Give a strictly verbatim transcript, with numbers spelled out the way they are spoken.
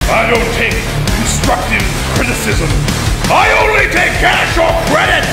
I don't take constructive criticism. I only take cash or credit!